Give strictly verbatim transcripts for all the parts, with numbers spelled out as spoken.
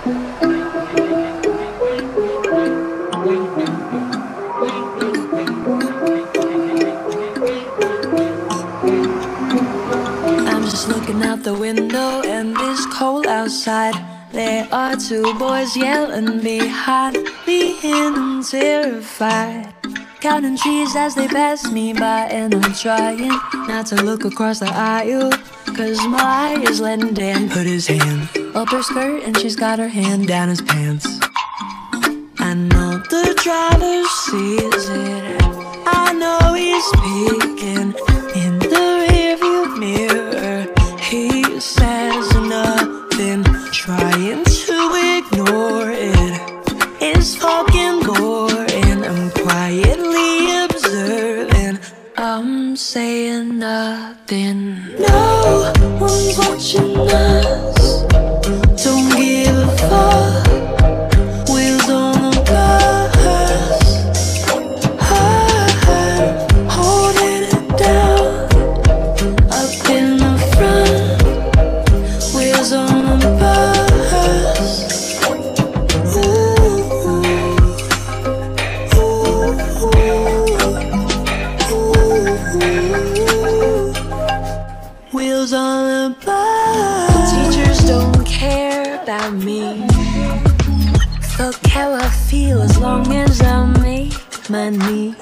I'm just looking out the window and it's cold outside. There are two boys yelling behind me and I'm terrified. Counting trees as they pass me by, and I'm trying not to look across the aisle, cause my eye is letting Dan put his hand up her skirt and she's got her hand down his pants. I know the driver sees it, I know he's peeking in the rearview mirror. He says nothing, trying to ignore it. It's fucking boring, I'm quietly observing. I'm saying nothing. No one's watching us, don't give a fuck. Wheels on the bus, I'm holding it down. Up in the front, wheels on the bus. Wheels on the bus. Teachers don't care about me. Fuck how I feel as long as I make money.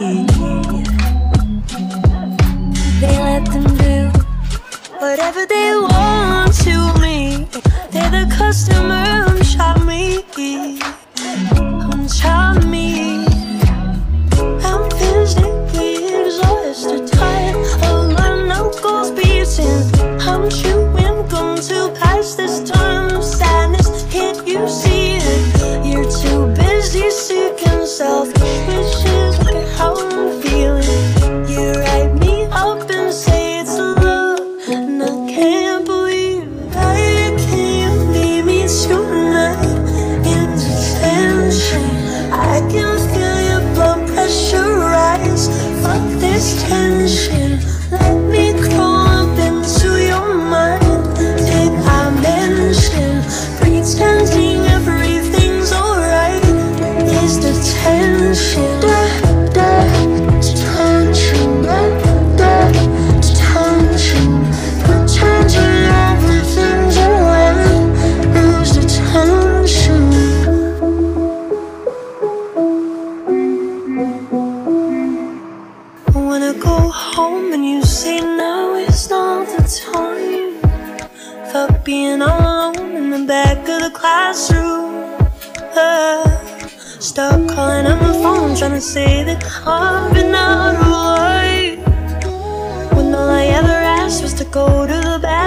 They let them do whatever they want to me. They're the customer, I'm charming. I'm charming. I'm physically exhausted, tired of my knuckles beating. I'm chewing gum to pass this time of sadness. Can't you see it? You're too busy seeking selfish wishes. Look at how I'm feeling. You write me up and say it's love, and I can't believe I can't leave me tonight in detention. I can feel your blood pressure rise. Fuck this tension. Let me crawl up into your mind. Did I mention pretending everything's alright is detention? Da, da, detention. Da, da, detention. Pretending everything's alright is detention. I wanna go home and you say now is not the time. Fuck being alone in the back of the classroom. uh, Stop calling on the phone trying to say that I've been out of life, when all I ever asked was to go to the bathroom.